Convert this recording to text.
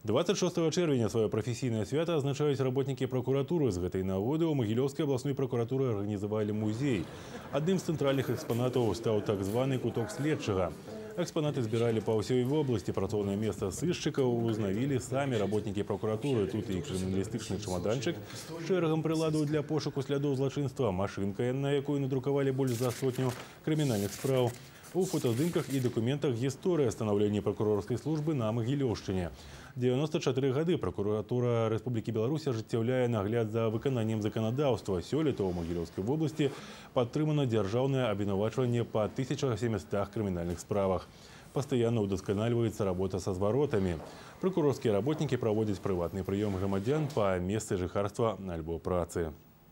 26 чэрвеня сваё прафесійнае свята адзначаюць работнікі пракуратуры. З гэтай нагоды ў Магілёўскай абласной пракуратуры арганізавалі музей. Адным з цэнтральных экспанатаў стаў так званы куток следчага. Экспанаты збіралі па ўсёй вобласці. Працоўнае месца сыщыкаў узнавілі самі работнікі пракуратуры. Тут і крыміналістычны чамаданчык з шэрагам прыладаў для пошуку слядоў злачынства, машынка, на якой надрукавалі больш за сотню крымінальных спраў. У фотаздымках і дакументах гісторыя станаўлення пракурорскай службы на Магілёўшчыне. 94 гады пракуратура Рэспублікі Беларусь ажыццяўляе нагляд за выкананнем заканадаўства. Сёлета ў Магілёўскай вобласці падтрымана дзяржаўнае абвінавачванне па 1700 крымінальных справах. Пастаянна ўдасканальваецца работа са зваротамі. Пракурорскія работнікі праводзяць прыватны прыём грамадзян па месцы жыхарства альбо працы.